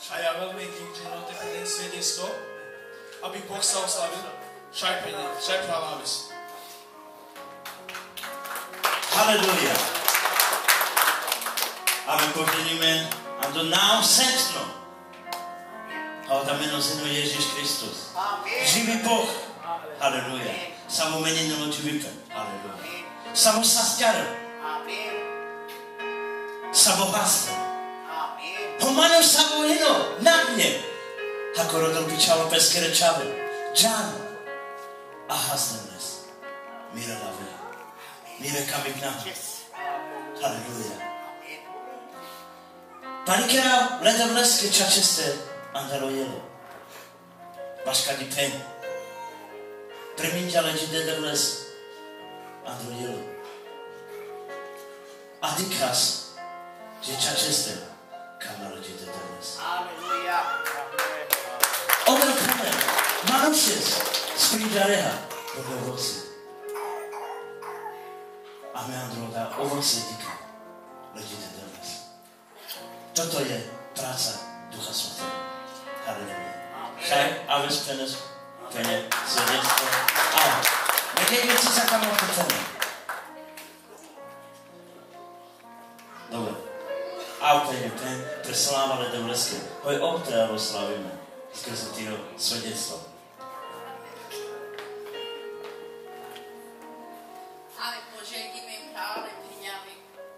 A ja veľmi kýmčím také svedectvo, aby Boh sa oslavil. Šaj chváláme si. Halleluja. A my pochylíme a to naozajstno. A to meno Synu Ježíš Kristus. Živý Boh. Halleluja. Samomenino živý. Halleluja. Samo sasťaro. Samo hasta. Homano samo hino. Na mne. Ako rodol bičalo peskere čavo. Džan. A hastemnes. Mira la vera. Mira kamigna. Halleluja. Panikera leda vleske čačeste andalo jelo. Baška di pen. Preminja leđi deda vles andalo jelo. A dikas je čačeste kama leđi deda vles. Halleluja. Over kamer. Manušes sprindareha do ovoce. A my andalo da ovoce dika leđi deda vles. Toto je práca Ducha Svatého. Halleluja. Šaj, aves penes, pene, svedectvo. Ale, nekaj veci sa tam opýtame. Dobre. Auto je pen, preslávale do vleske. Hoj obtralo slavíme. Skrze týho svedectva. Ale požehníme krále peňami.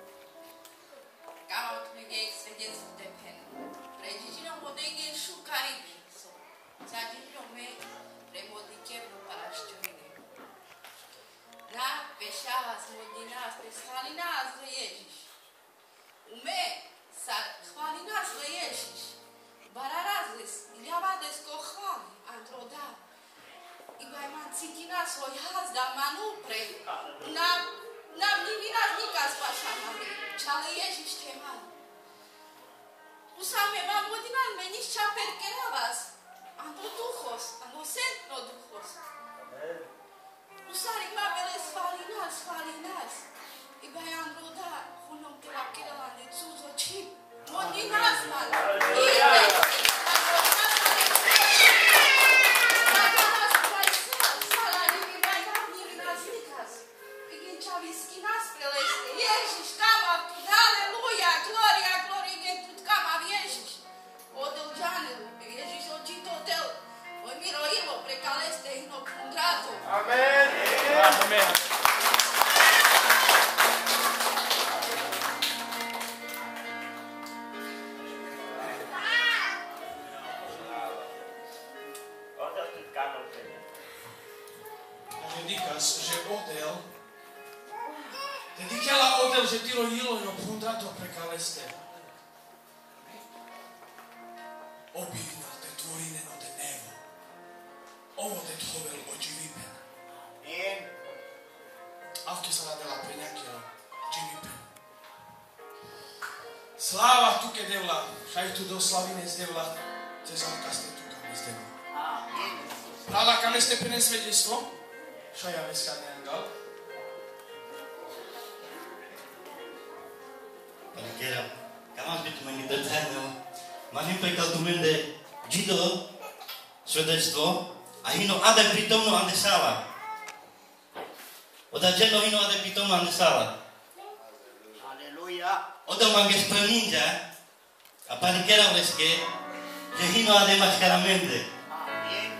Kámo tvojej svedectvo tepen. Prežižinom odejde šukariby. Zažižome premodike v parašťovine. Na pešava zvodí nás, chváli nás, Ježiš. Ume sa chváli nás, Ježiš. Bararazles, iljavadesko chváli, androda. Iba ima cíti na svoj hazda, manu pre. Nam nivi nás nikaz pašamami. Čale Ježiš te manu. Usame vam odinan meniš čaper keravas. Ando duhos, ando sentno duhos. Usari mamele svali nas. Iba je androda, hunom te la keralande cuzo čip. Moni nas man. Ide. Ježiš, kamav tu, aleluja, gloria, gen tu kamav Ježiš. Odel džanelu, Ježiš očito tel. Oj miro ilo, prekaleste ino pundrato. Amen. Amen. Že tiro jilo no pundrato prekaleste. Obivno te tvorine no te nevo. Ovo te thovel ođivipen. Avke sa nadela penjakio dživipen. Slava tuke devla, šaj tu do slavine z devla, te zavkaste tu kam z devla. Prala kam ste pene svedectvo, šaja veskane angal. Panikera, kamas bitu meni detailno. Manim pekal tumende jido svedectvo, a hino ade pritomno ande sala. Oda ženo hino ade pritomno ande sala. Halleluja. Oda mange spraninja, a panikera vleske, že hino ade mascaramente. Amen.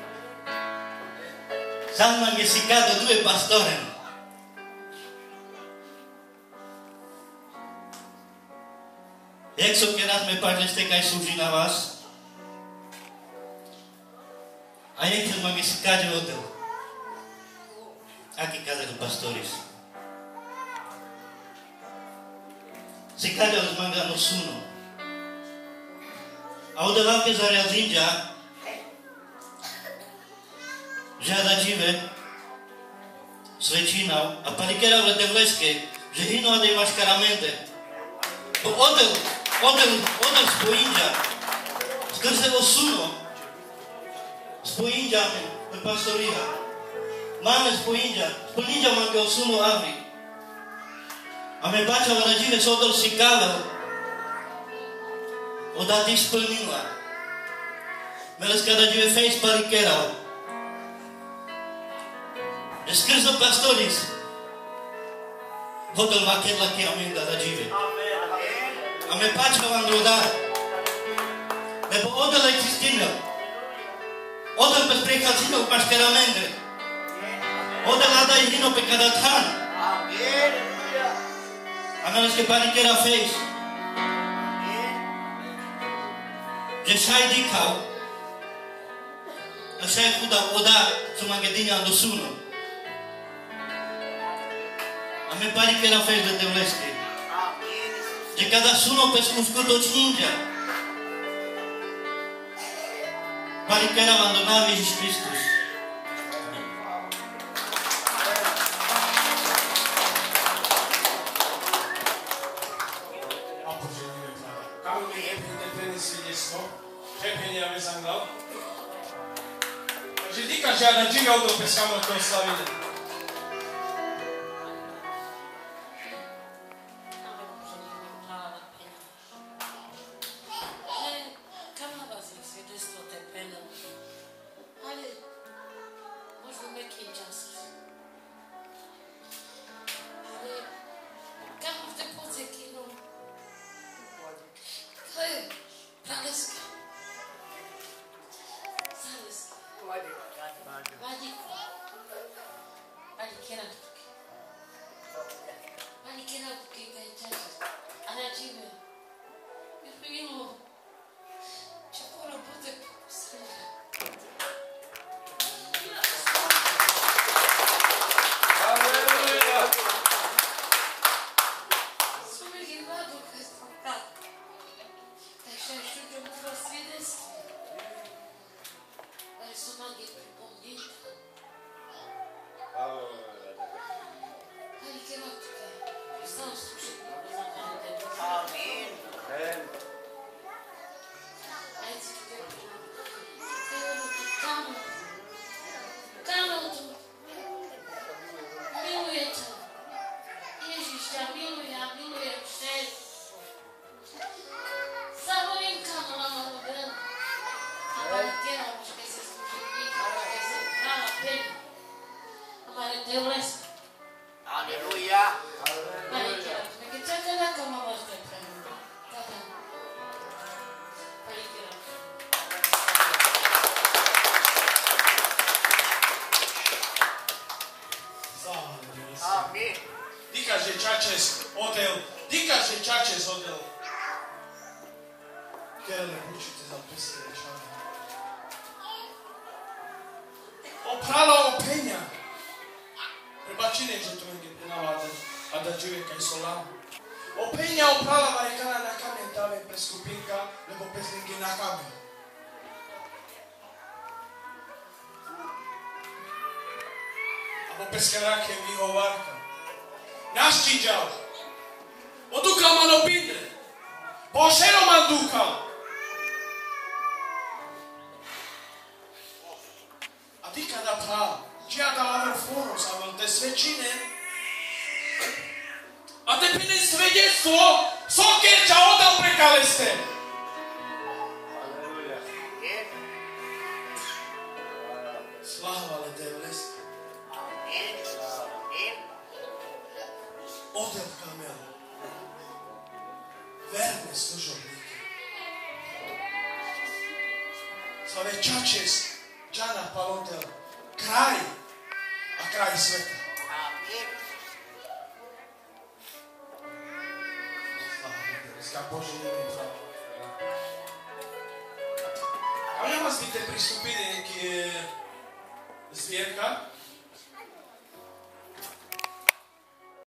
San mange sicado due pastorem. Jak so keraz me parleste kaj služi na vás? A jak se mange sicado odel? Aqui casa do pastores. Sicado os manga no suno. A odeval ke zarel zinja, žada žive, svedčinal, a panikera v letevleske, že hino ade maškaramente. Bo odel spojinja, skrze osuno, spojinjame, pastoriha. Máme spojinja mange osuno avri. A me bača v rađive sodol si kavel, odati spolnila. Meles kada džive fejs parikerao. Eskrzo pastoris. Hodel vakedla ki aminda da džive. A me pačka vam doda. Lebo odel existină. Odel pe precalțină cu mașkeramende. Odel ada ihino pe cadatan. A meles que parikera fejs. Je šaj dikao. A šaj huda oda su magedinja do suno. A me parikera fejs de teuleste. Je kada suno pe skuskuto čninja. Parikera abandonava Jesus Christus. Řepění, aby zanglal. Takže díka žádná džiga do peskáme toho slaviny. Pescarache vihovarka. Naščiđal. Odukal man opindre. Pošero man dukal. A ti kada prav, čija da laver foros, a te svećine, a te pine svedjestvo, sokerča odal prekaleste. Slava le te vleste. Odel kamel. Verne služovnike. Slave čačes, džana palotel, kraj, a kraj sveta. Slava Bože ime prav. A nema vas biste pristupili neki zbirka,